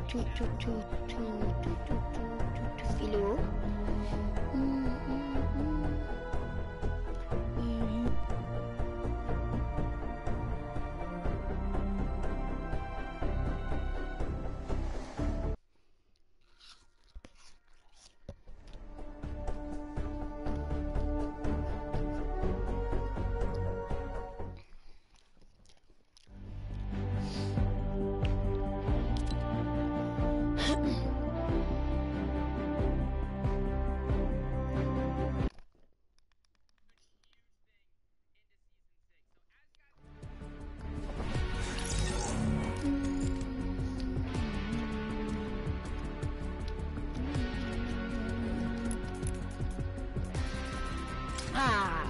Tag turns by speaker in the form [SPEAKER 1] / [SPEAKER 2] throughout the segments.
[SPEAKER 1] Il est où? Ah!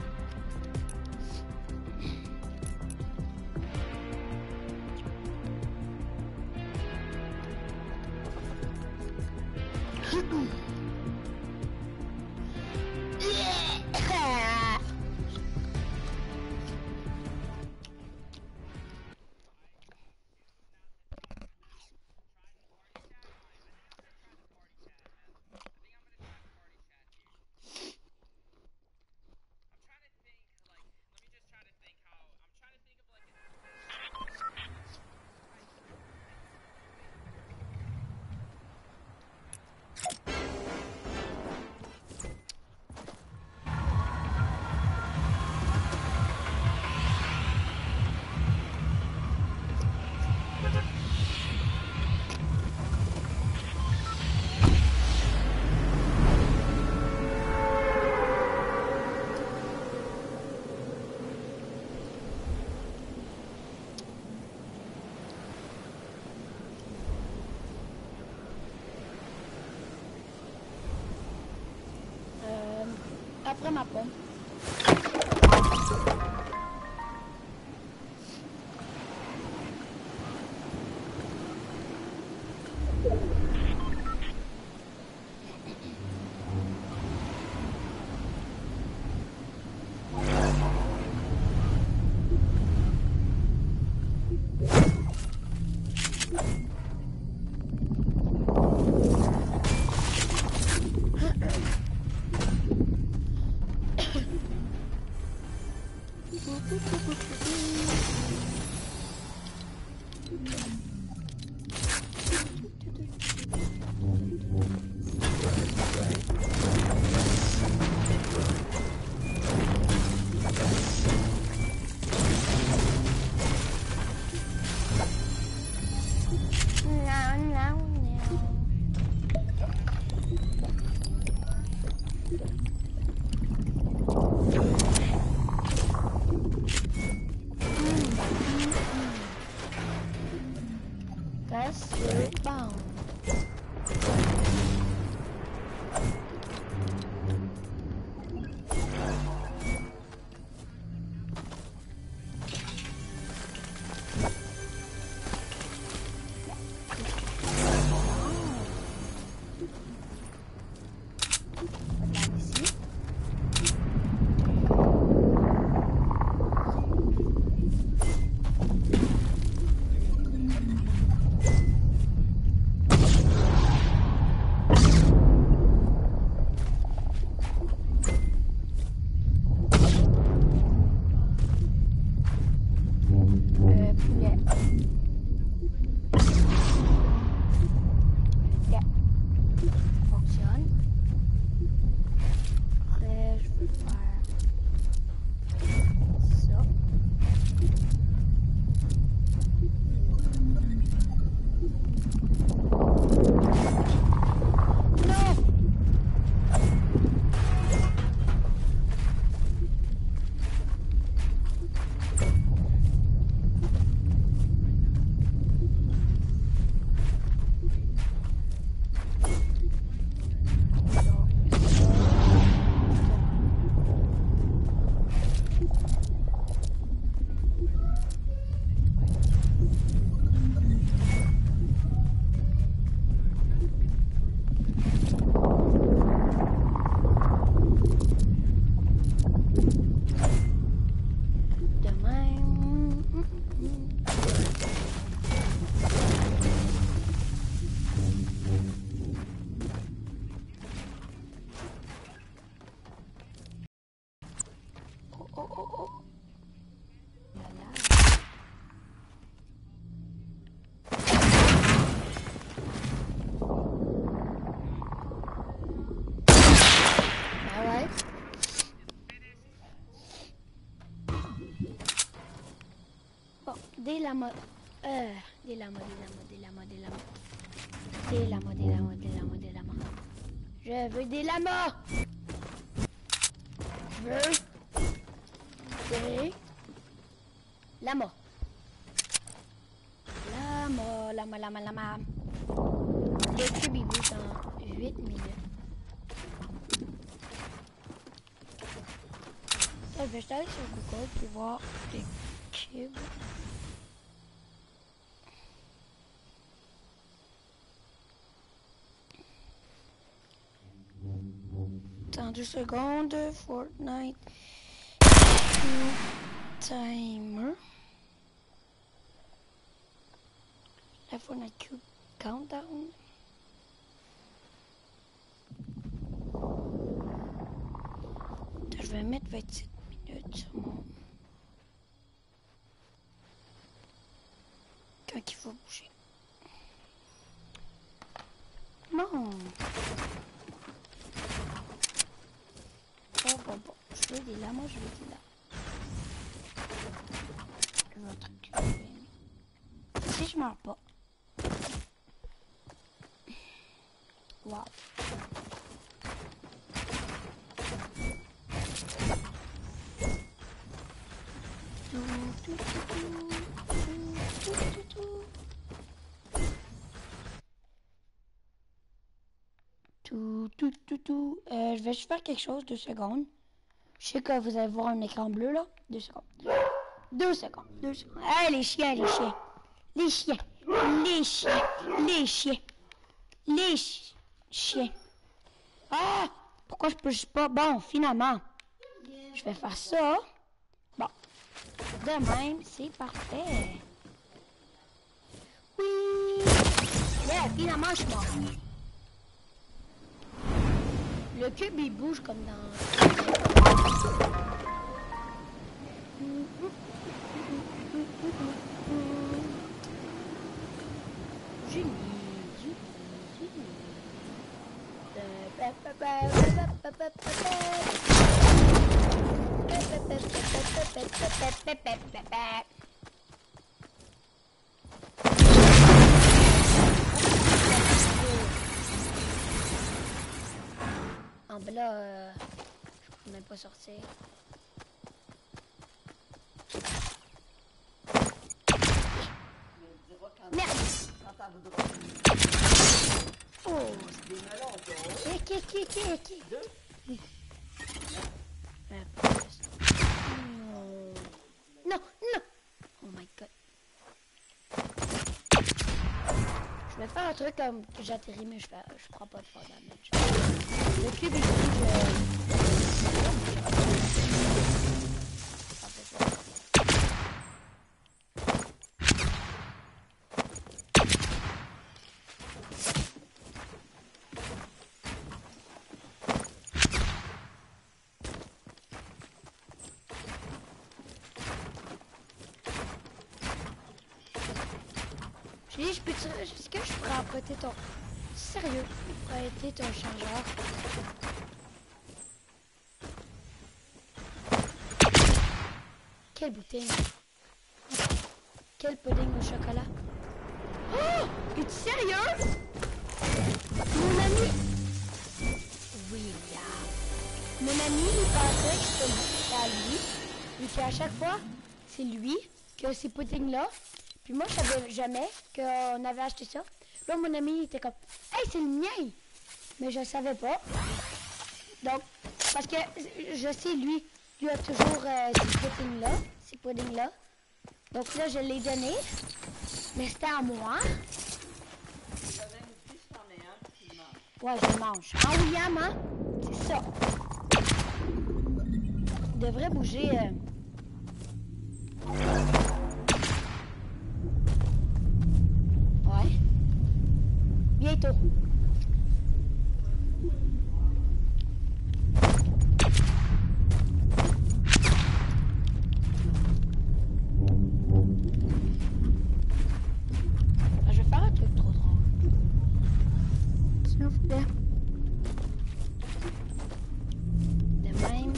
[SPEAKER 1] Après ma pompe. lamas. Des lamas. Je veux des lamas. Je veux des lamas. Lama. Le cube il bouge dans 8 minutes. Je vais aller sur Google pour voir les cubes. Dans 2 secondes, Fortnite timer. La Fortnite Cube countdown. Je vais mettre 27 minutes sur mon... Quand il faut bouger. Non. Bon. Je veux des lamas, je veux des lamas. Votre cube. Si je meurs pas. Wow. Je vais juste faire quelque chose, 2 secondes. Je sais que vous allez voir un écran bleu là. 2 secondes. 2 secondes. Ah, les chiens. Ah, pourquoi je peux juste pas? Bon, finalement, je vais faire ça. Bon, de même, c'est parfait. Oui. Yeah, finalement, je suis mort. Le cube, il bouge comme dans... Génie. En bas, je peux même pas sortir. Merde! Oh! Ok. Non! Oh my god. Je vais faire un truc comme que j'atterris, mais je crois pas de faire damage. Le cube est est-ce que je pourrais emprunter ton... Sérieux, emprunter ton chargeur? Quelle bouteille? Quel pudding au chocolat? Oh! Es-tu sérieux? Mon ami... Oui, là. Mon ami, il pensait que c'était à lui. Et qu'à chaque fois, c'est lui qui a ces puddings-là. Puis moi, je savais jamais qu'on avait acheté ça. Là, mon ami, il était comme, « Hey, c'est le mien! » Mais je savais pas. Donc, parce que je sais, lui a toujours ces puddings-là. Donc là, je l'ai donné. Mais c'était à moi. Ouais, je le mange. Ah, William, hein? C'est ça. Il devrait bouger... Bientôt. Je vais faire un truc trop drôle. S'il vous plaît. De même.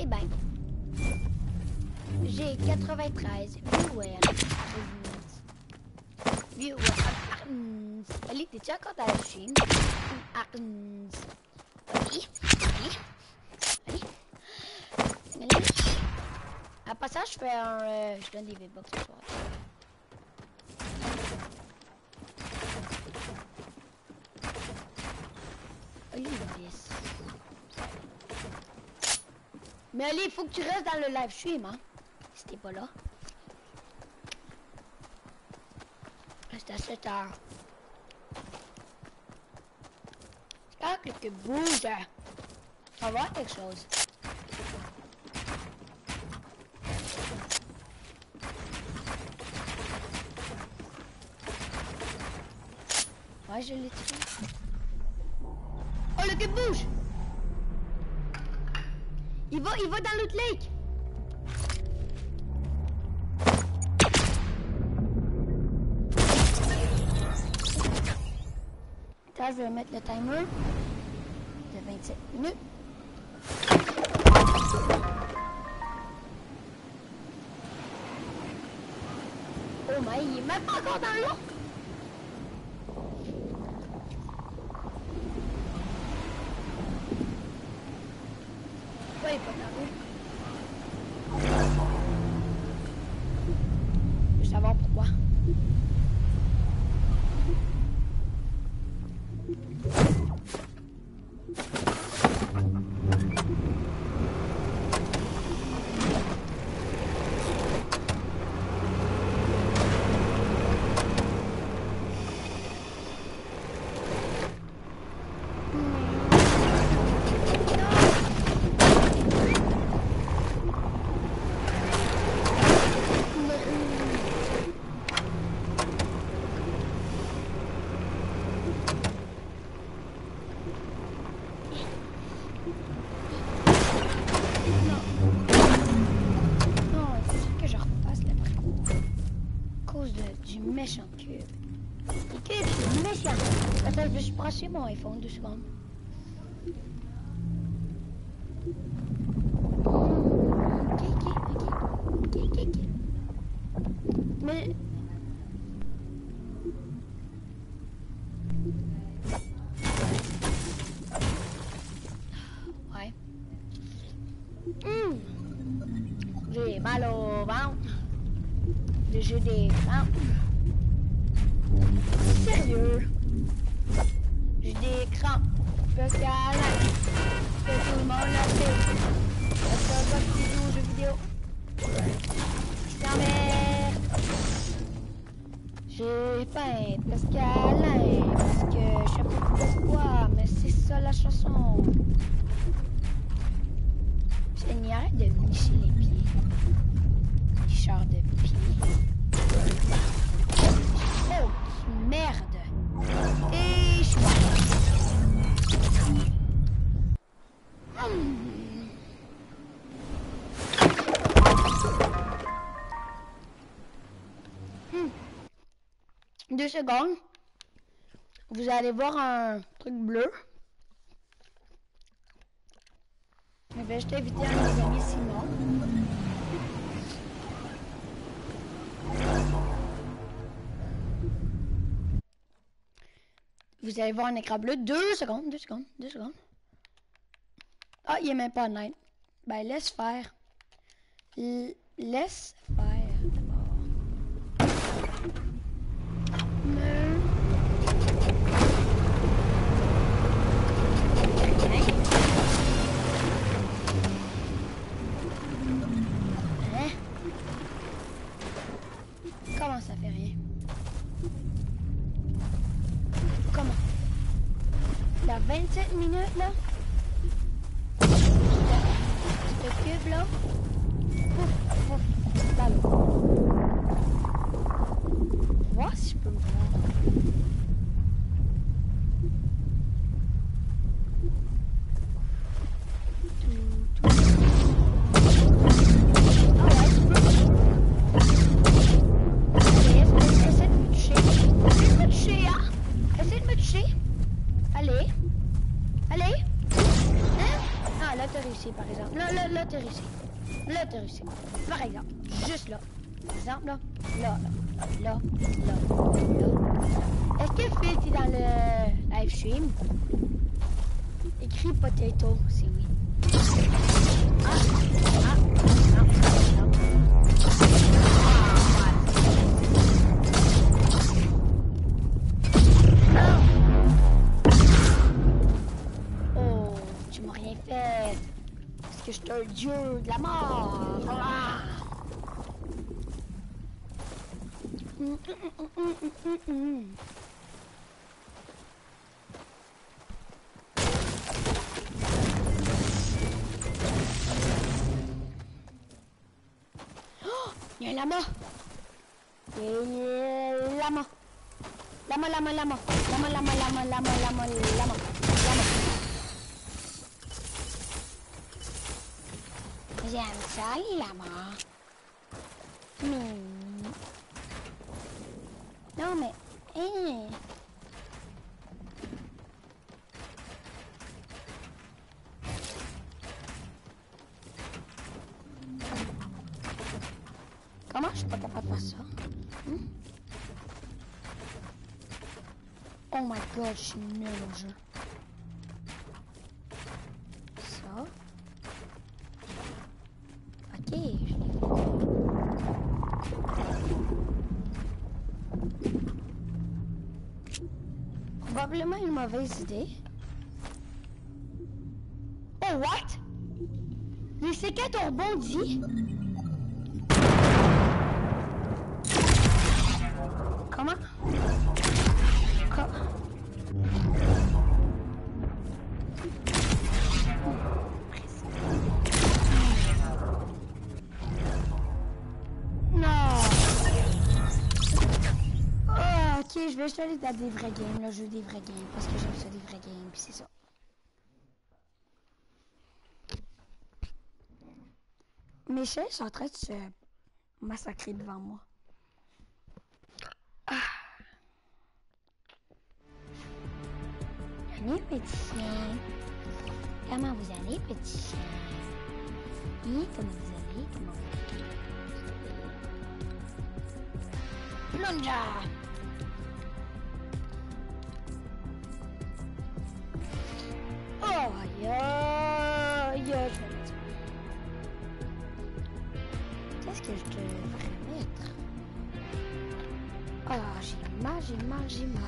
[SPEAKER 1] Eh ben, j'ai 93 viewers. Allez, t'es-tu encore dans la chaîne? Allez. À passage, je fais un... je donne des V-Bucks ce soir. Mais allez, il faut que tu restes dans le live stream, hein? Si t'es pas là. Reste à 7 heures. Ah, que bouge. On va voir quelque chose. Ouais, je l'ai tué. Oh, le que bouge. Il va dans l'autre lake. Attends, je vais mettre le timer de 27 minutes. Oh my, il est même pas encore dans l'eau. Ouais, il est pas dans l'eau. Je veux savoir pourquoi. Méchant cube. Le cube, c'est méchant. Attends, je vais juste brancher mon iPhone 2 secondes. Ok. Mais... Ouais. J'ai mal au ventre. J'ai des crampes. Sérieux? J'ai des crampes. Parce qu'à la que tout le monde l'a fait. Parce que quand tu joues aux jeux vidéo, je t'emmerde. J'ai faim. Parce qu'à la parce que je sais pas pourquoi, mais c'est ça la chanson. C'est arrête de me nicher les pieds. Lichard de pieds. Oh, merde. Et je suis Deux secondes. Vous allez voir un truc bleu. Je vais juste inviter un de mes amis Simon. Vous allez voir un écran bleu. 2 secondes. Ah, il est même pas night. Ben, laisse faire. Laisse faire d'abord. Hein? Comment ça fait rien? Comment? Il y a 27 minutes là? Ce cube là? Pouf, dans l'eau. Voir si je peux me voir. Par exemple. Là, t'es réussi. Là, t'es réussi. Par exemple, juste là. Par exemple, là. Là. Est-ce que Phil, t'es dans le live stream? Écris potato, c'est oui. Oh, tu m'as rien fait. Parce que je suis un dieu de la mort. Il y a un lama. Lama. J'aime ça, les lamas. Non, mais... Comment je suis pas capable de faire ça? Oh my god, je suis nul au jeu. Ça. Ok, je l'ai fait. Probablement une mauvaise idée. Oh, what? Les séquettes ont rebondi? Comment? Non! Oh, ok, je vais juste aller dans des vrais games, là, je joue des vrais games, parce que j'aime ça des vrais games, puis c'est ça. Mes chiens sont en train de se massacrer devant moi. Allez, petit chien. Comment vous allez, petit chien? Oui, comment vous allez? Plonja! Oh, aïe, aïe, je vais mettre ça. Qu'est-ce que je devrais mettre? Ah, j'ai mal.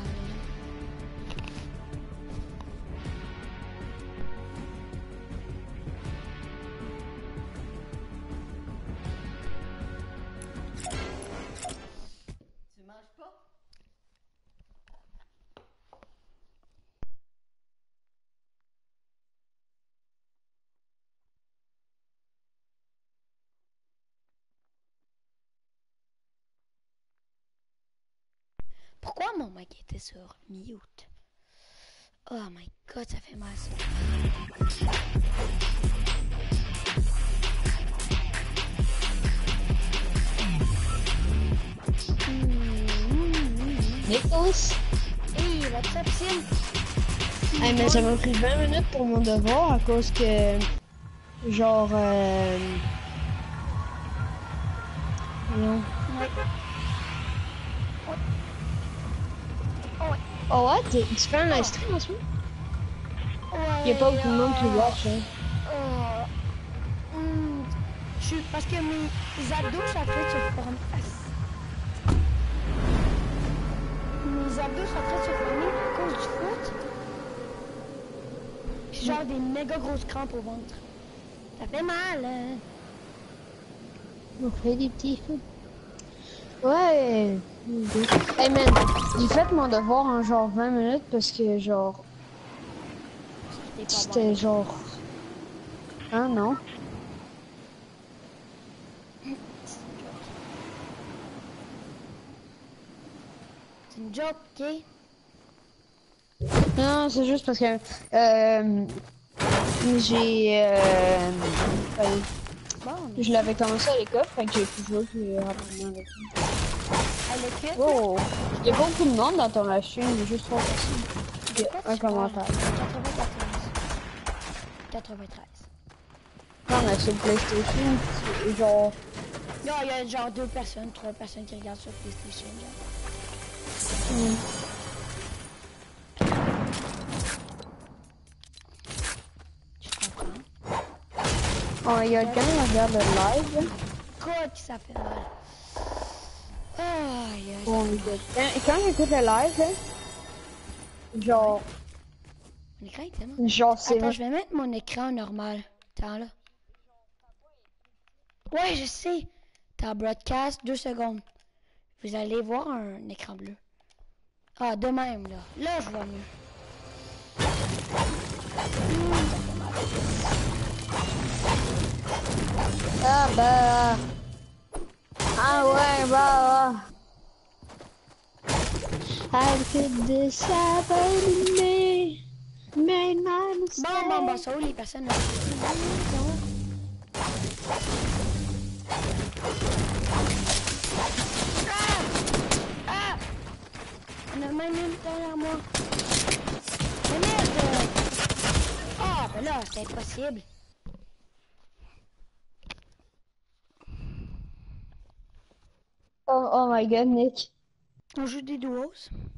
[SPEAKER 1] Pourquoi mon mic était sur mute? Oh my god, ça fait mal ça.
[SPEAKER 2] Nicholas?
[SPEAKER 1] Hey, what's up, Sim?
[SPEAKER 2] Hey, mais ça m'a pris 20 minutes pour mon devoir à cause que, genre, non.
[SPEAKER 1] Ouais.
[SPEAKER 2] Oh, what? Tu fais un live stream en ce moment? Il n'y a pas beaucoup de monde qui watch, hein.
[SPEAKER 1] Parce que mes abdos sont en train de se former. Mes abdos sont en train de se former à cause du foot. Puis genre des méga grosses crampes au ventre. Ça fait mal, hein?
[SPEAKER 2] On fait des petits foot. Ouais. Hey man, j'ai fait mon devoir en genre 20 minutes parce que genre... C'était genre... Ah non.
[SPEAKER 1] C'est une joke, ok?
[SPEAKER 2] Non, c'est juste parce que... j'ai... je l'avais commencé à l'école, fait que j'ai pu jouer plus rapidement avec lui.
[SPEAKER 1] À l'école?
[SPEAKER 2] Oh! Il y a beaucoup de monde dans ton live stream, il y a juste 3 personnes. Il y a un commentaire.
[SPEAKER 1] 93.
[SPEAKER 2] Non, mais sur PlayStation, c'est genre...
[SPEAKER 1] Non, il y a genre 2 personnes, 3 personnes qui regardent sur PlayStation, genre. Je comprends.
[SPEAKER 2] Oh, il y a quelqu'un qui regarde le live, là.
[SPEAKER 1] Quoi que ça fait mal. Ah, yes.
[SPEAKER 2] Oh, quand j'écoute le live, là, genre...
[SPEAKER 1] Mon écran est tellement...
[SPEAKER 2] Genre, c'est...
[SPEAKER 1] Attends, je vais mettre mon écran normal. Attends, là. Ouais, je sais. T'as broadcast, 2 secondes. Vous allez voir un écran bleu. Ah, de même, là. Là, je vois mieux.
[SPEAKER 2] Ah, bah... Ah, ouais, bah... Avec des s'abonner, mais non,
[SPEAKER 1] Bon, ça où les personnes... Ah! On a même une derrière moi. Mais merde! Ah, ben là, c'est impossible.
[SPEAKER 2] Oh my god, Nick.
[SPEAKER 1] On joue des duos.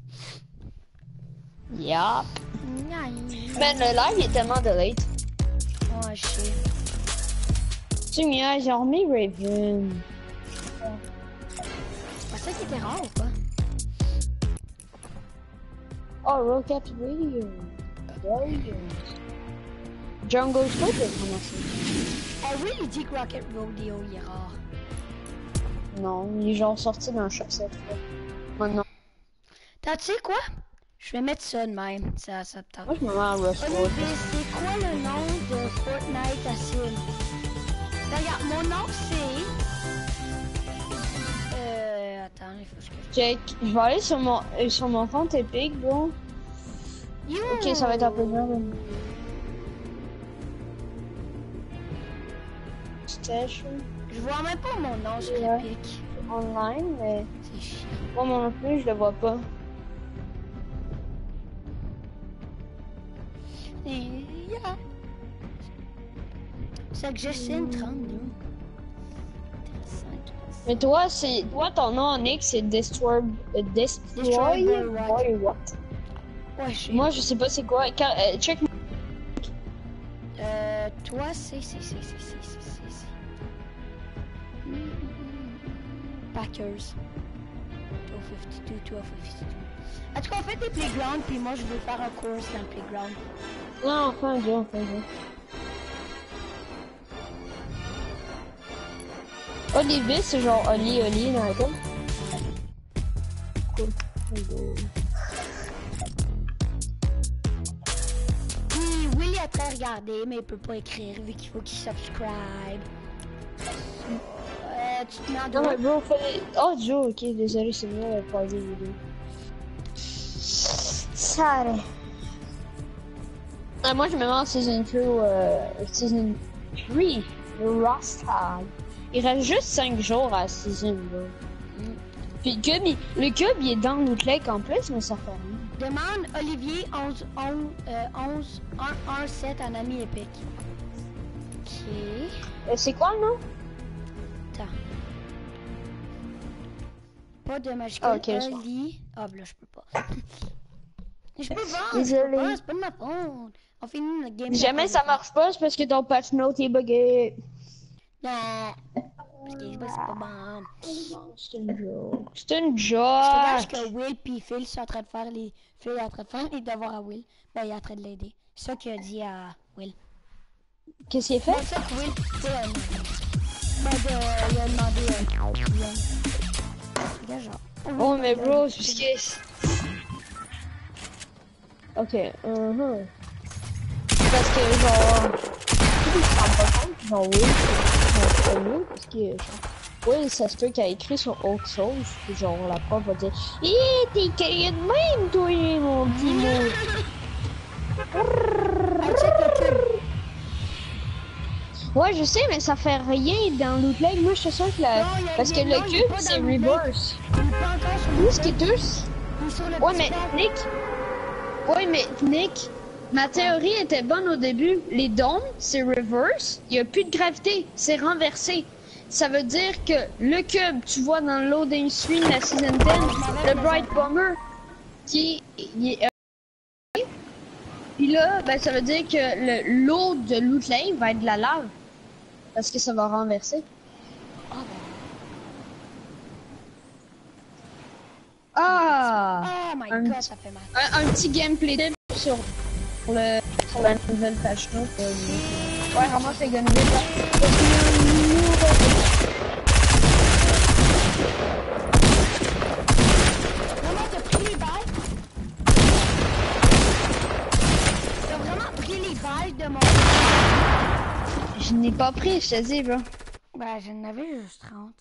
[SPEAKER 2] Yup.
[SPEAKER 1] Nice.
[SPEAKER 2] Man, le live est tellement de late.
[SPEAKER 1] Ouais, je sais.
[SPEAKER 2] Tu m'as j'ai remis Raven.
[SPEAKER 1] C'est pas ça qui était rare ou pas?
[SPEAKER 2] Oh, Rocket Radio. Radio. Jungle Scope est commencé.
[SPEAKER 1] Ah oui, il dit que Rocket Rodeo, il est rare.
[SPEAKER 2] Non, il est genre sorti d'un shop cette fois. Maintenant.
[SPEAKER 1] T'as, tu sais quoi? Je vais mettre ça de même. Ça te tente.
[SPEAKER 2] Moi, je me mets en Rust.
[SPEAKER 1] Olivier, c'est quoi le nom de Fortnite à Sim? Regarde, mon nom c'est... Attends, il faut que je...
[SPEAKER 2] Check. Je vais aller sur mon compte Epic, bro.
[SPEAKER 1] You!
[SPEAKER 2] Ok, ça va être un peu dur. Stash.
[SPEAKER 1] Je vois même pas mon nom sur
[SPEAKER 2] Ouais.
[SPEAKER 1] Epic.
[SPEAKER 2] Online, mais
[SPEAKER 1] C'est chiant.
[SPEAKER 2] moi non plus, je le vois pas.
[SPEAKER 1] Yeah. Suggestion 32.
[SPEAKER 2] Mais toi, ton nom en X, c'est Destroy
[SPEAKER 1] Boy What?
[SPEAKER 2] Boy What?
[SPEAKER 1] Ouais, je sais.
[SPEAKER 2] Moi, je sais pas c'est quoi. Check.
[SPEAKER 1] Toi, c'est... Packers. 252, 252. En tout cas, on fait des playgrounds, puis moi, je veux faire un course dans le playground.
[SPEAKER 2] Non, enfin un jeu. Olivier, c'est genre Oli dans la tête. Cool.
[SPEAKER 1] Puis, Willy a très regardé, mais il peut pas écrire, vu qu'il faut qu'il subscribe. Tu te mets en
[SPEAKER 2] Non, mais
[SPEAKER 1] droit.
[SPEAKER 2] bro, fallait... Oh, Joe, ok, désolé, c'est moi, la pas vidéo. Sorry. Ah, moi, je me mets en Season 2, Season 3, le Rasta. Il reste juste 5 jours à la Season, bro. Puis le cube, il est dans l'autre lake en plus, mais ça fait rien.
[SPEAKER 1] Demande Olivier 11 7 en ami épique. Ok.
[SPEAKER 2] C'est quoi le nom?
[SPEAKER 1] Attends. Pas de magique.
[SPEAKER 2] Ah, ok, je vois.
[SPEAKER 1] Oli. Ah, ben là, je peux pas. Je peux pas,
[SPEAKER 2] Désolé.
[SPEAKER 1] c'est pas de ma faute. On finit notre game.
[SPEAKER 2] Jamais ça marche pas, c'est parce que ton patch note est bugué.
[SPEAKER 1] Non. Parce que c'est pas bon.
[SPEAKER 2] C'est une joke. C'est une
[SPEAKER 1] Je te gâche
[SPEAKER 2] joke.
[SPEAKER 1] que Will puis Phil sont en train de faire les... Phil est en train de faire les devoirs à Will. Ben, il est en train de l'aider. C'est ça qu'il a dit à Will.
[SPEAKER 2] Qu'est-ce qu'il a
[SPEAKER 1] C'est
[SPEAKER 2] fait?
[SPEAKER 1] ça que Will a demandé. Ben, il a demandé Will. Regarde, genre.
[SPEAKER 2] Oh, mais bro, c'est parce que... Ok, Parce que, genre... Je me rends pas compte, genre, oui, c'est mon premier, parce que, genre... Oui, ça se peut qu'elle a écrit sur autre chose, puis genre, la prof va dire « Hé, t'es écrit de même, toi, mon petit mot!
[SPEAKER 1] Hey, check le cube. »
[SPEAKER 2] Ouais, je sais, mais ça fait rien dans l'autre leg. Moi, je suis sûr que la...
[SPEAKER 1] Non,
[SPEAKER 2] Parce que
[SPEAKER 1] non,
[SPEAKER 2] le
[SPEAKER 1] il est
[SPEAKER 2] cube,
[SPEAKER 1] pas
[SPEAKER 2] c'est
[SPEAKER 1] dans l'autre leg.
[SPEAKER 2] reverse.
[SPEAKER 1] Il est pas encore sur
[SPEAKER 2] Où
[SPEAKER 1] le
[SPEAKER 2] est-ce qu'il est tous?
[SPEAKER 1] Il est sur le
[SPEAKER 2] Ouais,
[SPEAKER 1] petit
[SPEAKER 2] mais
[SPEAKER 1] pad.
[SPEAKER 2] Nick... Ouais, mais Nick... Ma théorie était bonne au début. Les dômes, c'est reverse. Il n'y a plus de gravité. C'est renversé. Ça veut dire que le cube, tu vois dans le loading screen de la Season 10, le Bright Bomber, qui est... Puis là, ben, ça veut dire que l'eau de Loot Lane va être de la lave. Parce que ça va renverser. Ah!
[SPEAKER 1] Oh my god, ça fait mal.
[SPEAKER 2] Un petit gameplay tip sur la nouvelle page note. Ouais, ramasse les gunneries là. Parce qu'il y a un nouveau...
[SPEAKER 1] Vraiment, t'as pris les balles? T'as vraiment pris les balles de mon...
[SPEAKER 2] Je n'ai pas pris, je te dis, bro.
[SPEAKER 1] Ben, j'en avais juste 30.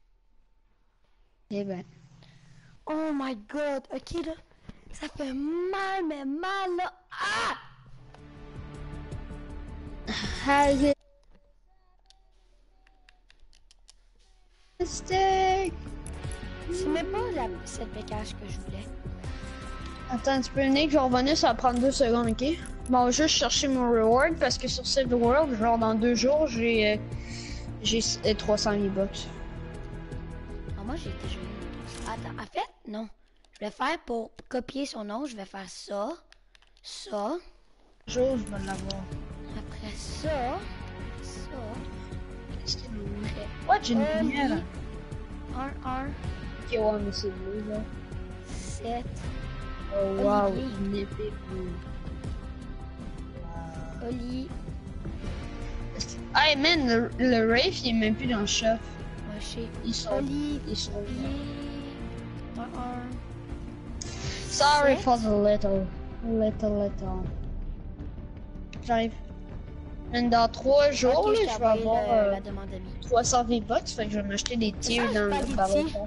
[SPEAKER 2] Eh ben.
[SPEAKER 1] Oh my god, ok là. Ça fait mal, mais mal là. Ah!
[SPEAKER 2] Has mistake.
[SPEAKER 1] C'est même pas cette pécage que je voulais.
[SPEAKER 2] Attends un petit peu, Nick, je vais revenir, ça va prendre 2 secondes, ok? Bon, on va juste chercher mon reward parce que sur Save the World, genre dans 2 jours, j'ai 300 V-Bucks.
[SPEAKER 1] Ah, moi j'ai déjà eu. Attends, en fait, non. Je vais faire pour copier son nom, je vais faire ça. Ça.
[SPEAKER 2] Jour, je vais l'avoir.
[SPEAKER 1] Après ça. Ça.
[SPEAKER 2] Qu'est-ce qu'il y a? Ouais, j'ai une lumière.
[SPEAKER 1] 1,
[SPEAKER 2] Ok, ouais, mais c'est bleu, là.
[SPEAKER 1] 7.
[SPEAKER 2] Oh, wow, une épée bleue.
[SPEAKER 1] Oli.
[SPEAKER 2] Hey, man, le Wraith, il est même plus dans le chef.
[SPEAKER 1] Moi, je sais.
[SPEAKER 2] Ils sont...
[SPEAKER 1] Oli.
[SPEAKER 2] Ils sont...
[SPEAKER 1] 1.
[SPEAKER 2] Sorry for the little. J'arrive. Dans 3 jours,
[SPEAKER 1] Ok,
[SPEAKER 2] là, je vais avoir
[SPEAKER 1] la demande d'amis.
[SPEAKER 2] 300 V-Bucks, fait que je vais m'acheter des tirs
[SPEAKER 1] Ça,
[SPEAKER 2] dans
[SPEAKER 1] pas
[SPEAKER 2] le
[SPEAKER 1] des
[SPEAKER 2] Battle
[SPEAKER 1] tirs.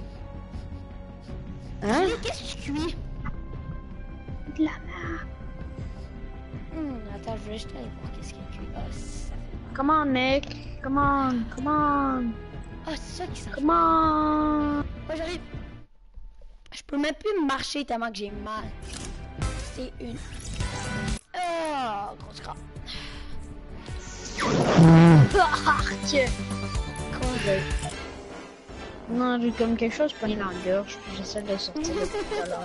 [SPEAKER 2] Pass. Hein?
[SPEAKER 1] Qu'est-ce que tu cuis?
[SPEAKER 2] De la merde.
[SPEAKER 1] Attends, je vais juste aller voir qu'est-ce qu'il cuit. Ah, ça fait mal.
[SPEAKER 2] Come on, Nick. Come on, come on.
[SPEAKER 1] Ah, c'est ça qui s'en
[SPEAKER 2] Come on.
[SPEAKER 1] Moi, j'arrive. Je peux même plus marcher tellement que j'ai mal. C'est une... Oh, grosse crabe.
[SPEAKER 2] Arc. Non, j'ai comme quelque chose pogné dans la gorge, puis j'essaie de sortir depuis tout à l'heure.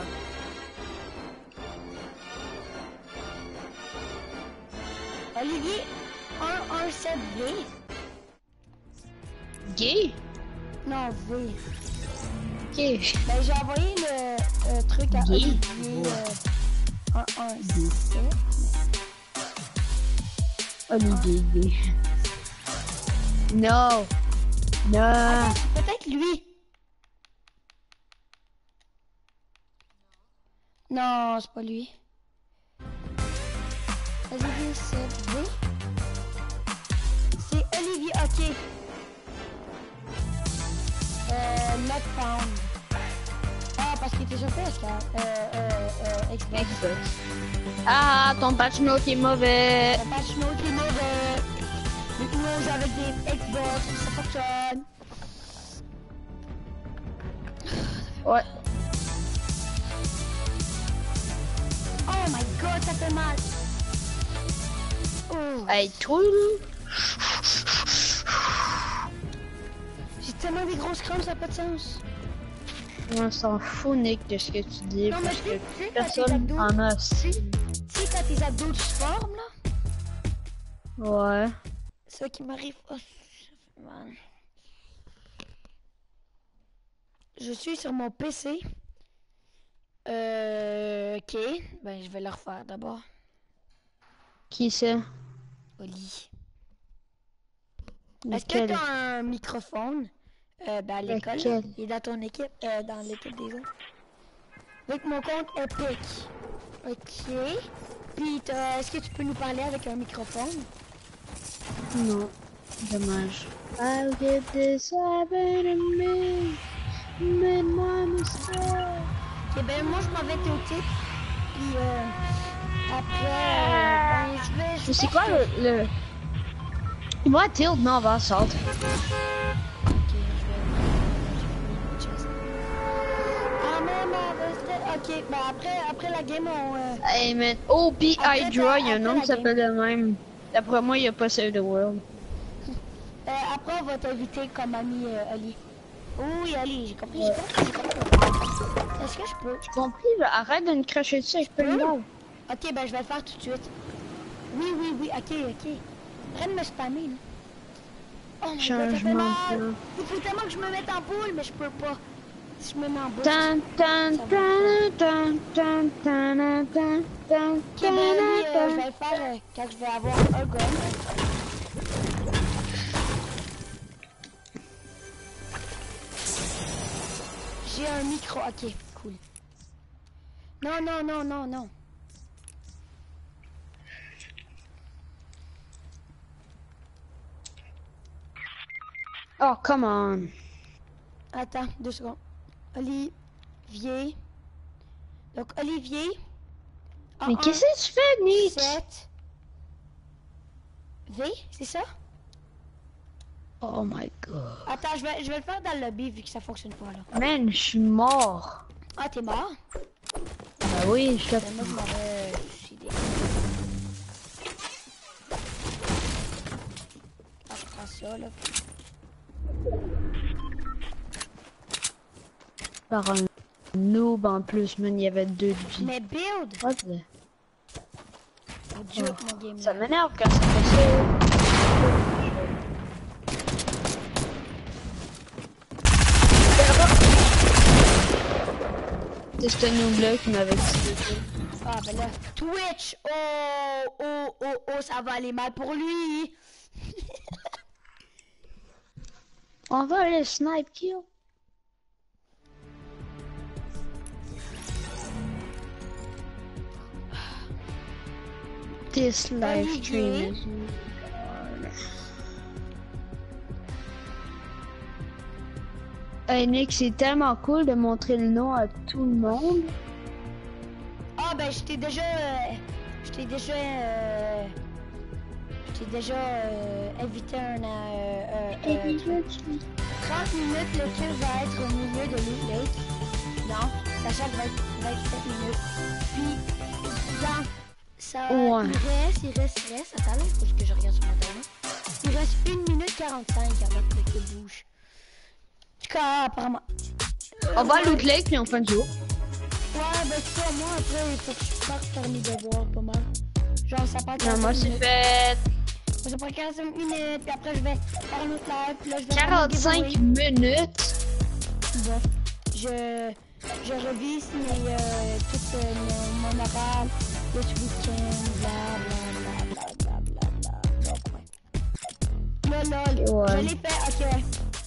[SPEAKER 1] Olivier, 117V.
[SPEAKER 2] Gay?
[SPEAKER 1] Non, V.
[SPEAKER 2] Ok.
[SPEAKER 1] Ben, j'ai envoyé le truc à
[SPEAKER 2] Gay.
[SPEAKER 1] Olivier 117.
[SPEAKER 2] Olivier gay. Non. Non.
[SPEAKER 1] Attends, c'est peut-être lui. Non, c'est pas lui. Olivier, c'est V. C'est Olivier, ok. Not found. Ah, parce qu'il était sur PS4. Xbox.
[SPEAKER 2] Ah, ton patch note est mauvais.
[SPEAKER 1] Le patch note est mauvais. Les joueurs avec des Xbox, ça fonctionne.
[SPEAKER 2] Ouais.
[SPEAKER 1] Oh my god, ça fait mal. Oh.
[SPEAKER 2] Hey, toi,
[SPEAKER 1] J'ai tellement des grosses crampes, ça n'a pas de sens.
[SPEAKER 2] on s'en fout, Nick, de ce que tu dis,
[SPEAKER 1] Non, mais
[SPEAKER 2] parce
[SPEAKER 1] tu
[SPEAKER 2] que
[SPEAKER 1] sais, quand tes
[SPEAKER 2] personne
[SPEAKER 1] abdos...
[SPEAKER 2] en a.
[SPEAKER 1] Tu sais, quand tes abdos se forment, là,
[SPEAKER 2] Ouais.
[SPEAKER 1] c'est ça qui m'arrive. Oh, ça fait mal. Je suis sur mon PC. Ok. Ben, je vais le refaire d'abord.
[SPEAKER 2] Qui c'est?
[SPEAKER 1] Oli. Est-ce que
[SPEAKER 2] Lequel?
[SPEAKER 1] tu as un microphone? Ben, à l'école.
[SPEAKER 2] Lequel?
[SPEAKER 1] Il est dans ton équipe, dans l'équipe des autres. Avec mon compte Epic. Ok. Puis, est-ce que tu peux nous parler avec un microphone?
[SPEAKER 2] Non. Dommage. I'll get this happen to me. Made my mistake.
[SPEAKER 1] Ok, ben, moi, je m'en vais tilter. Puis, après, ben, je vais...
[SPEAKER 2] Mais c'est quoi le... Moi, tilt, non, on va salt.
[SPEAKER 1] Ok, je vais... I'm on Ok, ben après la game, on...
[SPEAKER 2] Hey man, OP
[SPEAKER 1] Après,
[SPEAKER 2] Hydra, il y a un
[SPEAKER 1] après
[SPEAKER 2] nom
[SPEAKER 1] la
[SPEAKER 2] qui s'appelle le même. D'après moi, il n'y a pas Save the World.
[SPEAKER 1] après, on va t'inviter comme ami, Ali. Oui, Ali, j'ai compris,
[SPEAKER 2] Ouais.
[SPEAKER 1] j'ai compris. Est-ce que je peux?
[SPEAKER 2] J'ai compris, là, arrête de me cracher dessus, je peux le lave.
[SPEAKER 1] Ok, ben je vais le faire tout de suite. Oui, ok. Arrête de me spammer, là. Oh my god, ça fait
[SPEAKER 2] Changement
[SPEAKER 1] mal.
[SPEAKER 2] de plan.
[SPEAKER 1] Il faut tellement que je me mette en boule, mais je peux pas. Si je me mets en boule,
[SPEAKER 2] Tan, tan,
[SPEAKER 1] ça va
[SPEAKER 2] tan, tan, tan, tan, tan, tan,
[SPEAKER 1] ok, ben lui, je
[SPEAKER 2] tan.
[SPEAKER 1] vais le faire quand je vais avoir un gun. J'ai un micro, ok, cool. Non.
[SPEAKER 2] Oh, come on.
[SPEAKER 1] Attends, 2 secondes. Olivier. Donc, Olivier.
[SPEAKER 2] Mais qu'est-ce que tu fais, Nick?
[SPEAKER 1] 7. V, c'est ça?
[SPEAKER 2] Oh my god.
[SPEAKER 1] Attends, je vais le faire dans le lobby vu que ça fonctionne pas, là.
[SPEAKER 2] Man, je suis mort.
[SPEAKER 1] Ah, t'es mort?
[SPEAKER 2] Bah oui, je
[SPEAKER 1] Ben, moi, je m'aurais suicidé. Ah, je prends ça, là.
[SPEAKER 2] par un noob en plus, man, il y avait 2 de vie.
[SPEAKER 1] Mais build!
[SPEAKER 2] What the...
[SPEAKER 1] Oh, joke, mon game.
[SPEAKER 2] Ça m'énerve quand ça fait ça. C'est ce noob-là qui m'avait dit.
[SPEAKER 1] Ah, ben là, Twitch! Oh, ça va aller mal pour lui!
[SPEAKER 2] On va aller snipe kill. This live stream is... Hey Nick, c'est tellement cool de montrer le nom à tout le monde.
[SPEAKER 1] Ah, ben, je t'ai déjà invité un 30 minutes, le kill va être au milieu de Loot Lake. Non, la chaque va être 27 minutes. Puis, dans ça,
[SPEAKER 2] Ouais.
[SPEAKER 1] il reste. Attends, là, il faut que je regarde sur mon téléphone. Il reste 1 minute 45 avant que le kill bouge. En tout cas, apparemment.
[SPEAKER 2] On va à Loot Lake puis on fait du jour.
[SPEAKER 1] Ouais, ben ça, moi après, il faut que je parte faire mes devoirs pas mal. Genre, ça prend 45
[SPEAKER 2] Non, moi c'est
[SPEAKER 1] minutes.
[SPEAKER 2] fait
[SPEAKER 1] Moi, ça prend 45 minutes, puis après, je vais faire un autre live, puis là, je vais faire
[SPEAKER 2] 45
[SPEAKER 1] mon giveaway.
[SPEAKER 2] minutes.
[SPEAKER 1] Bon, je revise tout mon oral de ce week-end, blablabla. Donc, ouais. Là, lol,
[SPEAKER 2] Ouais.
[SPEAKER 1] je l'ai fait, ok.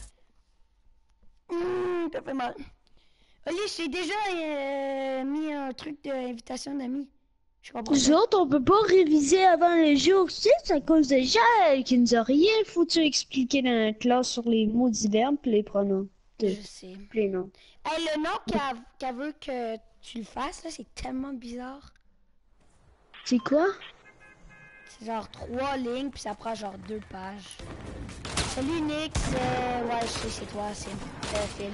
[SPEAKER 1] Ça fait mal. Oli, j'ai déjà mis un truc d'invitation d'amis. Je comprends
[SPEAKER 2] Nous
[SPEAKER 1] pas.
[SPEAKER 2] autres, on peut pas réviser avant les jours. C'est à cause de Jaël qui nous a rien foutu expliquer dans la classe sur les mots d'hiver pis les pronoms.
[SPEAKER 1] Je sais.
[SPEAKER 2] Les noms.
[SPEAKER 1] Hey, le nom qu'elle veut que tu le fasses, là, c'est tellement bizarre.
[SPEAKER 2] C'est quoi?
[SPEAKER 1] C'est genre 3 lignes, puis ça prend genre 2 pages. Salut Nick, ouais, je sais, c'est toi, c'est Phil.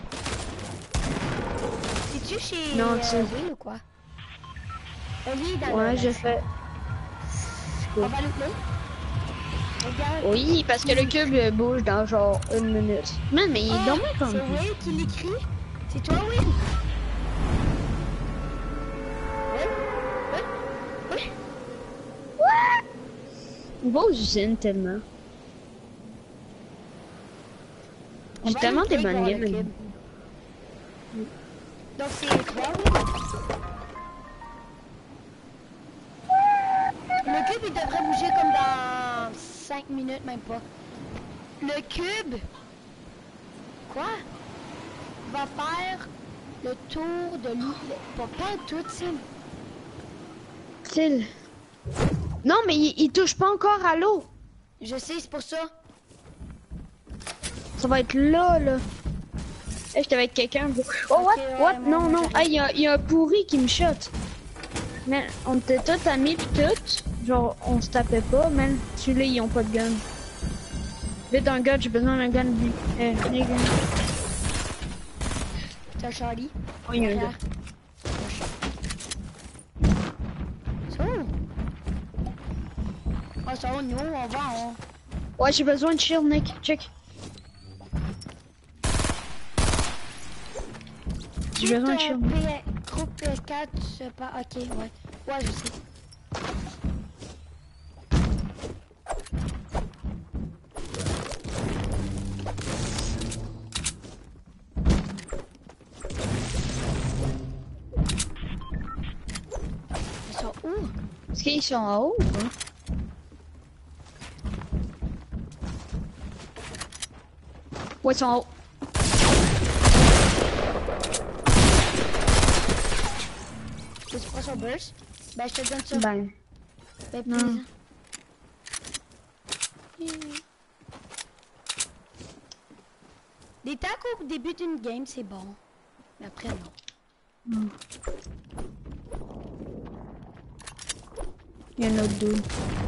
[SPEAKER 1] C'est-tu chez
[SPEAKER 2] Non, tu sais.
[SPEAKER 1] Will ou quoi? Oli, dans
[SPEAKER 2] Ouais,
[SPEAKER 1] le...
[SPEAKER 2] je fais.
[SPEAKER 1] On va l'ouvrir? Regarde.
[SPEAKER 2] Oui, parce que le cube bouge dans genre 1 minute. Man, mais il est dormi comme
[SPEAKER 1] c'est
[SPEAKER 2] ça.
[SPEAKER 1] Will qui l'écrit? C'est toi, Will? Oui?
[SPEAKER 2] On va aux usines tellement. J'ai tellement des bonnes games.
[SPEAKER 1] Donc c'est toi, oui? Le cube, il devrait bouger comme dans 5 minutes, même pas. Le cube, quoi? Va faire le tour de l'eau. Pas tout, Sim.
[SPEAKER 2] Style. Non, mais il touche pas encore à l'eau.
[SPEAKER 1] Je sais, c'est pour ça.
[SPEAKER 2] Ça va être là, là. Hey, j'étais avec quelqu'un. Oh, what?
[SPEAKER 1] Ok,
[SPEAKER 2] What?
[SPEAKER 1] ouais,
[SPEAKER 2] Non,
[SPEAKER 1] moi,
[SPEAKER 2] non. Ah, il y a un pourri qui me shot. Mais on était tous amis pis tout. Genre, on se tapait pas, man. Celui-là, ils ont pas de gun. Vite, un gun, j'ai besoin d'un gun. Les gars.
[SPEAKER 1] T'as Charlie.
[SPEAKER 2] Oh, il y a un
[SPEAKER 1] Derrière.
[SPEAKER 2] gars.
[SPEAKER 1] façon, nous, on va en...
[SPEAKER 2] Ouais, j'ai besoin de shield, Nick. Check. J'ai besoin de shield.
[SPEAKER 1] Groupe PS4, je sais pas. Ok, ouais. Ouais, je sais. Ils sont où?
[SPEAKER 2] Est-ce qu'ils sont en haut ou pas? Ouais, ils sont en haut.
[SPEAKER 1] Tu prends son burst? Ben, je te donne ça.
[SPEAKER 2] Ben,
[SPEAKER 1] Ben,
[SPEAKER 2] non.
[SPEAKER 1] please. Des tacos au début d'une game, c'est bon. Mais après, non.
[SPEAKER 2] Il y a un autre dude.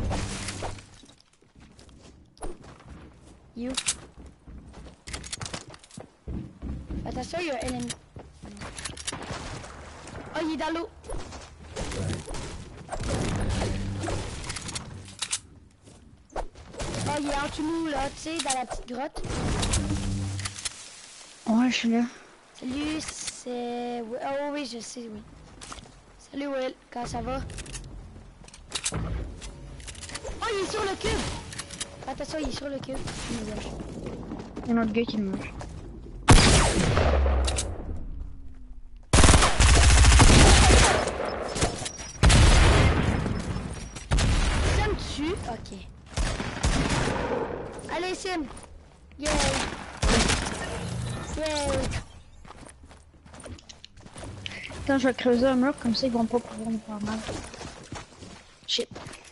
[SPEAKER 1] You. Attention, il y a un ennemi. Oh, il est dans l'eau. Oh, il est en dessous de nous, là, tu sais, dans la petite grotte.
[SPEAKER 2] Ouais, je suis là.
[SPEAKER 1] Salut, c'est... Oh oui, je sais, oui. Salut, Will. Comment ça va? Oh, il est sur le cube. Attention, il est sur le cube. Il nous lâche.
[SPEAKER 2] Il y a un autre gars qui me lâche.
[SPEAKER 1] Ça me tue? Ok. Allez, Sim. Yay. Yay.
[SPEAKER 2] Attends, je vais creuser un mur, comme ça ils vont pas pouvoir me faire mal. Shit.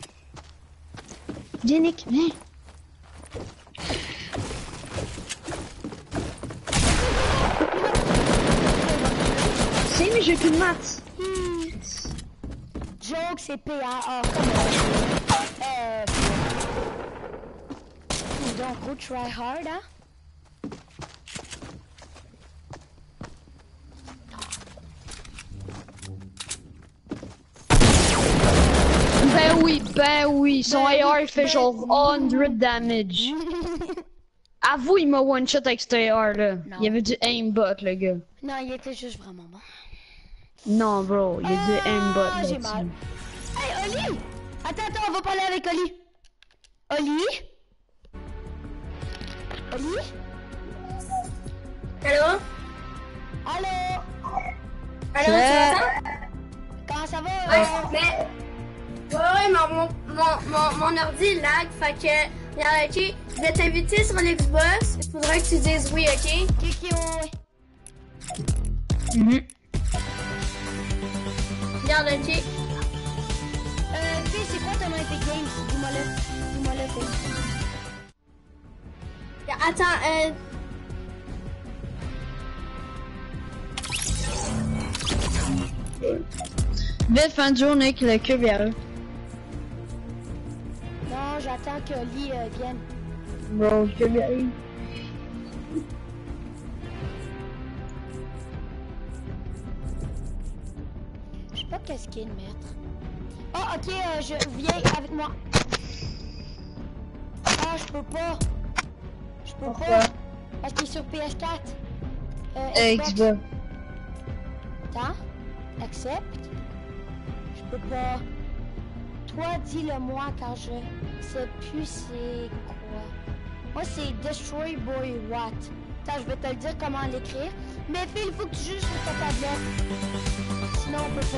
[SPEAKER 2] Viens, Nick, viens. C'est, mais j'ai plus de maths.
[SPEAKER 1] Joke, c'est PAA. Donc, go try hard, hein?
[SPEAKER 2] Ben oui, son AR fait genre 100 damage. Avoue, il m'a one shot avec cet AR là.
[SPEAKER 1] Non.
[SPEAKER 2] Il y avait du aimbot, le gars.
[SPEAKER 1] Non, il était juste vraiment bon.
[SPEAKER 2] Non, bro, il y a du aimbot
[SPEAKER 1] J'ai
[SPEAKER 2] là-dessus.
[SPEAKER 1] mal. Hey, Oli! Attends, on va parler avec Oli. Oli? Oli?
[SPEAKER 3] Allô?
[SPEAKER 1] Allô?
[SPEAKER 3] Allô, tu m'entends?
[SPEAKER 1] Comment ça va?
[SPEAKER 3] Ouais, mais... Ouais, mon ordi lag, fait que... Regarde, ok, je vais t'inviter sur l'Xbox, il faudrait que tu dises oui, ok?
[SPEAKER 1] Kiki, ouais.
[SPEAKER 3] Regarde, ok.
[SPEAKER 1] Fille, c'est quoi ton nom Epic Games? Dis-moi le, fille.
[SPEAKER 3] Attends,
[SPEAKER 2] Vite, fin de journée que le cube est arrive.
[SPEAKER 1] Non, j'attends que Oli vienne.
[SPEAKER 2] Bro, le cube est arrive.
[SPEAKER 1] Je sais pas qu'est-ce qu'il est, mettre. Oh, ok, je viens avec moi. Ah, je peux pas. Je peux
[SPEAKER 2] Pourquoi?
[SPEAKER 1] pas. Parce qu'il est sur PS4.
[SPEAKER 2] Xbox.
[SPEAKER 1] Attends. Accepte. Je peux pas. Toi, dis-le-moi quand je sais plus c'est quoi. Moi, c'est Destroy Boy What. Attends, je vais te le dire comment l'écrire. Mais Phil, il faut que tu joues sur ta tablette. Sinon, on peut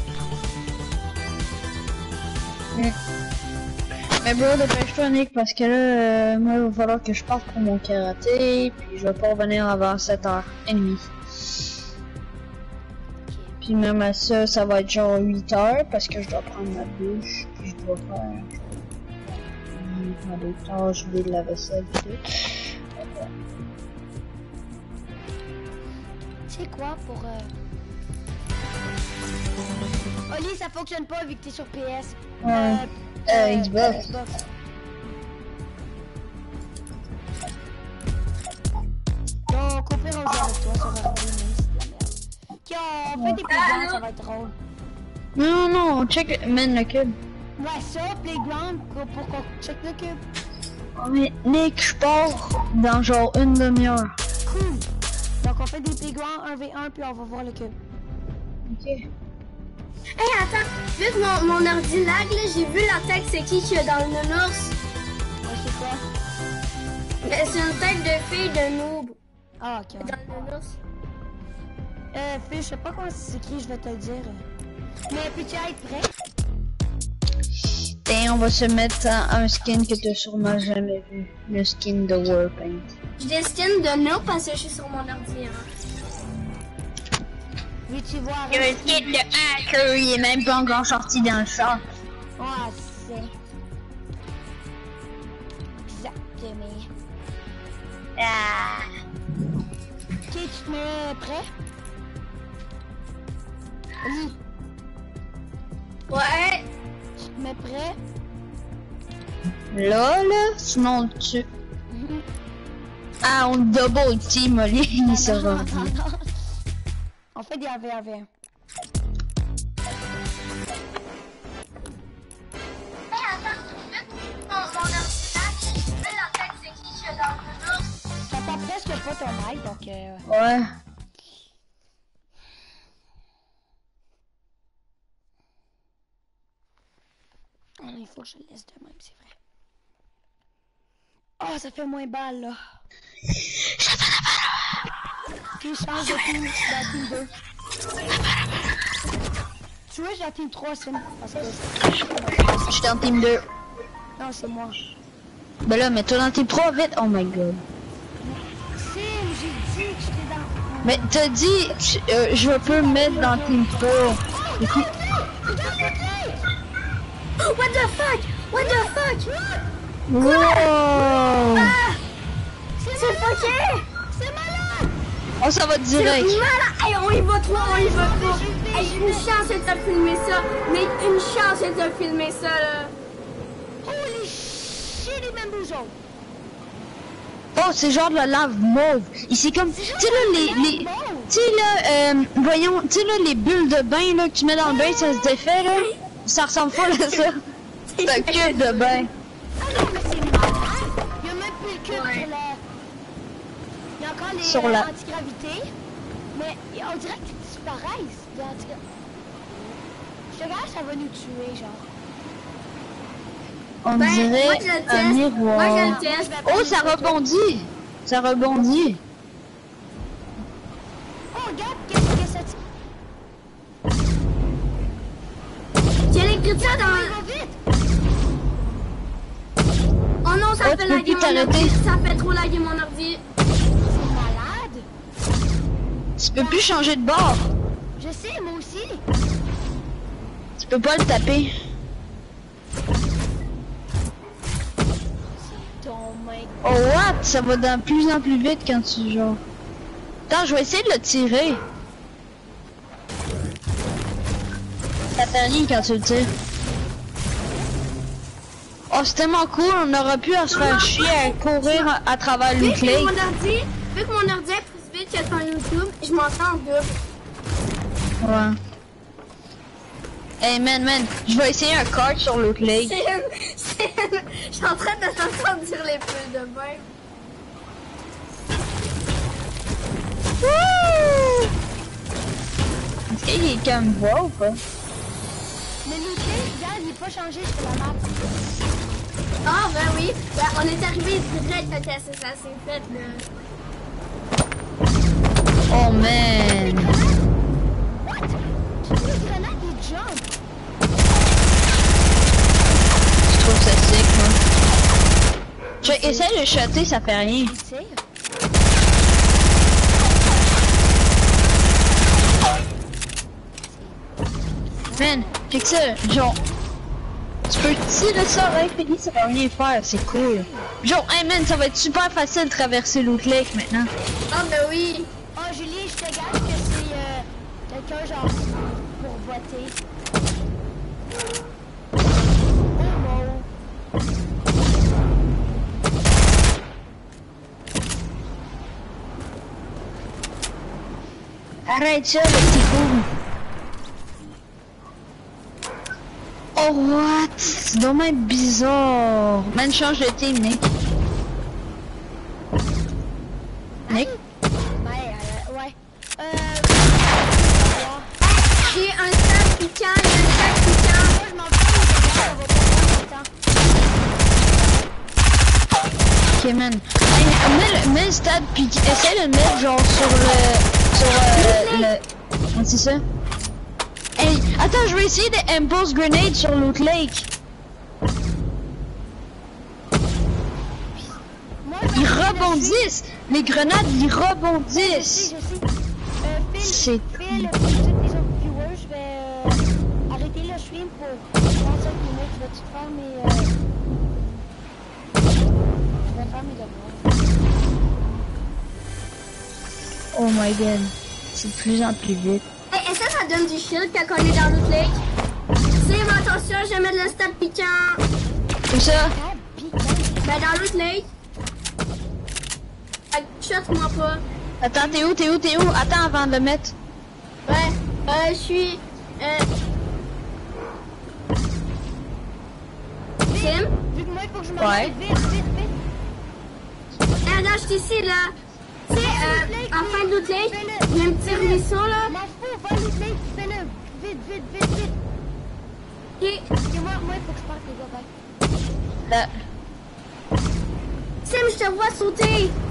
[SPEAKER 1] pas.
[SPEAKER 2] Mais bro, dépêche-toi, Nick, parce que là, moi, il va falloir que je parte pour mon karaté, puis je vais pas revenir avant 7h30. Puis même à ça, ça va être genre 8h, parce que je dois prendre ma douche, puis je dois faire des tâches, vider la vaisselle, tout.
[SPEAKER 1] Tu sais quoi, pour... Oli, ça fonctionne pas vu que t'es sur PS.
[SPEAKER 2] Xbox.
[SPEAKER 1] Donc, au pire, on joue avec toi, ça va être même si c'est de la merde. Ok, on fait des plans, ça va être drôle.
[SPEAKER 2] Non, check, man, le cube.
[SPEAKER 1] Ouais, ça, Playground, pour qu'on check le cube.
[SPEAKER 2] Oh, mais Nick, je pars dans genre une demi-heure.
[SPEAKER 1] Cool. Donc on fait des Playground 1v1 puis on va voir le cube.
[SPEAKER 2] Ok.
[SPEAKER 3] Hey, attends, vu que mon ordi lag, là, j'ai vu la tête, c'est qui est dans le nounours?
[SPEAKER 1] Ouais, c'est quoi?
[SPEAKER 3] Ben, c'est une tête de fille de noob.
[SPEAKER 1] Ah, ok.
[SPEAKER 3] Dans le nounours.
[SPEAKER 1] Puis je sais pas comment c'est écrit, je vais te le dire. Mais peux-tu être prêt?
[SPEAKER 2] Et on va se mettre un skin que t'as sûrement jamais vu. Le skin de Warpaint.
[SPEAKER 3] J'ai des skins de noob parce que je suis sur mon ordi.
[SPEAKER 1] Oui, tu vois.
[SPEAKER 2] Le skin de hacker, il est même pas encore sorti dans le shop.
[SPEAKER 1] Ouais, c'est. Exactement.
[SPEAKER 2] Ah.
[SPEAKER 1] Ok, tu te mets prêt? Ali,
[SPEAKER 3] Ouais.
[SPEAKER 1] tu te mets prêt?
[SPEAKER 2] Là, sinon on le tue. Ah, on double team, Oli, il sera.
[SPEAKER 1] Non. On fait des AV1.
[SPEAKER 3] Hey, attends, vu que mon ordi lag, j'ai vu la tête, c'est qui est dans le nounours?
[SPEAKER 1] J'entends presque pas ton mic, donc
[SPEAKER 2] Ouais.
[SPEAKER 1] il faut que je le laisse de même, c'est vrai. Oh, ça fait moins balle, là.
[SPEAKER 2] Ça fait la balle.
[SPEAKER 1] Tu changes de team, je suis dans team 2. Tu vois, je suis dans team 3, Sim. Parce que...
[SPEAKER 2] Je suis dans team 2.
[SPEAKER 1] Non, c'est moi.
[SPEAKER 2] Ben là, mets-toi dans team 3 vite. Oh my god.
[SPEAKER 1] Sim, j'ai dit que j'étais dans...
[SPEAKER 2] Mais t'as dit, je peux me mettre dans team 3. Écoute.
[SPEAKER 3] What the fuck? What the fuck?
[SPEAKER 2] Wow.
[SPEAKER 3] Ah! C'est fucké!
[SPEAKER 1] C'est malade!
[SPEAKER 2] Oh, ça va
[SPEAKER 3] C'est
[SPEAKER 2] direct.
[SPEAKER 3] malade! Hey, on y va trop, on y va trop! Hey, une chance de te filmer ça! Mais une chance de te filmer ça, là!
[SPEAKER 1] Holy shit, les mêmes bousons!
[SPEAKER 2] Oh, c'est genre de la lave mauve. Ici, comme, tu sais là, les tu sais là, voyons, tu sais là, les bulles de bain là que tu mets dans le bain, ça se défait là. Ça ressemble pas à ça. C'est un cube de bain.
[SPEAKER 1] Ah non, mais c'est malade! Il y a même plus le cube sur la... Il y a encore les
[SPEAKER 2] Sur la-
[SPEAKER 1] antigravités. Mais on dirait que c'est pareil, les antigravités. Je te regarde, ça va nous tuer, genre.
[SPEAKER 2] On
[SPEAKER 3] Ben, moi,
[SPEAKER 2] dirait
[SPEAKER 3] je le
[SPEAKER 2] un
[SPEAKER 3] teste. Moi, je
[SPEAKER 2] miroir.
[SPEAKER 3] le teste.
[SPEAKER 2] Oh, ça rebondit. Ça rebondit.
[SPEAKER 1] Oh, regarde, qu'est-ce que ça tire?
[SPEAKER 3] J'ai l'écriture
[SPEAKER 1] Il
[SPEAKER 3] dans...
[SPEAKER 1] va vite!
[SPEAKER 3] Oh non, ça
[SPEAKER 2] Oh,
[SPEAKER 3] fait
[SPEAKER 2] tu peux
[SPEAKER 3] laguer
[SPEAKER 2] plus
[SPEAKER 3] mon
[SPEAKER 2] t'arrêter.
[SPEAKER 3] ordi! Ça fait trop laguer mon ordi!
[SPEAKER 1] C'est malade!
[SPEAKER 2] Tu peux plus changer de bord.
[SPEAKER 1] Je sais, moi aussi!
[SPEAKER 2] Tu peux pas le taper.
[SPEAKER 1] Ton mec.
[SPEAKER 2] Oh what? Ça va de plus en plus vite quand tu joues. Attends, je vais essayer de le tirer. Ça fait rien quand tu le tires. Oh, c'est tellement cool, on aura pu à se faire chier à courir à travers le
[SPEAKER 3] Vu que
[SPEAKER 2] lake.
[SPEAKER 3] vu que mon ordi est plus vite que ton YouTube, je m'entends en double.
[SPEAKER 2] Ouais. Hey man, je vais essayer un kart sur l'autre lake.
[SPEAKER 3] Je suis en train de t'entendre dire les bulles de bain.
[SPEAKER 2] Wouh! Est-ce qu'il est comme voix ou pas?
[SPEAKER 1] Mais le clé, regarde, il n'est pas changé sur la map.
[SPEAKER 3] Ah, ben oui. Ben, on est arrivé direct à casser ça, c'est fait, là.
[SPEAKER 2] Oh man!
[SPEAKER 1] What? Tu vois les grenades, ils jump.
[SPEAKER 2] Je trouve ça sick, moi. Je essaie de shotter, ça fait rien.
[SPEAKER 1] Il tire.
[SPEAKER 2] Man, check ça, genre... Tu peux tirer ça avec Peggy, ça va rien faire, c'est cool. Genre, hey man, ça va être super facile de traverser l'autre lake maintenant.
[SPEAKER 3] Ah, ben oui.
[SPEAKER 1] Oh, Julie, je te gâte que c'est quelqu'un genre pour voter. Oh no.
[SPEAKER 2] Arrête ça, le petit fou. Oh, what? C'est dommage bizarre. Man, change de team, Nick. Nick?
[SPEAKER 1] Ouais.
[SPEAKER 3] J'ai un sac piquant, il y a un sac piquant.
[SPEAKER 1] Moi, je m'en vais,
[SPEAKER 2] Ok, man. Hey, mets le stade, puis essaie de le mettre genre sur le... C'est ça? Hey, attends, je vais essayer de impulse grenade sur l'autre lake. Ils rebondissent! Les grenades, ils rebondissent!
[SPEAKER 1] Je sais.
[SPEAKER 2] C'est...
[SPEAKER 1] Phil, pour tous les autres viewers, je vais arrêter le stream pour 35 minutes. Je vais tout faire mes... Je vais faire mes devoirs.
[SPEAKER 2] Oh my god. C'est de plus en plus vite.
[SPEAKER 3] Hey, est-ce que ça donne du shield quand on est dans l'autre lake? C'est attention, je vais mettre le stade piquant.
[SPEAKER 2] Comme ça?
[SPEAKER 3] Ben dans l'autre lake. Shot-moi pas.
[SPEAKER 2] Attends, t'es où? Attends avant de le mettre.
[SPEAKER 3] Ouais, je suis... Tim?
[SPEAKER 1] Vu que moi, il faut que je me
[SPEAKER 2] Ouais.
[SPEAKER 1] mette vite.
[SPEAKER 3] Ah non, je suis ici, là. Tu sais, en fin de l'autre lake, il y a un petit ruisseau, là.
[SPEAKER 1] M'en fous, va l'autre lake, fais-le. Vite.
[SPEAKER 3] Et...
[SPEAKER 1] Et moi, il faut que je parte, les gars, bye.
[SPEAKER 2] Là.
[SPEAKER 3] Tim, je te vois sauter.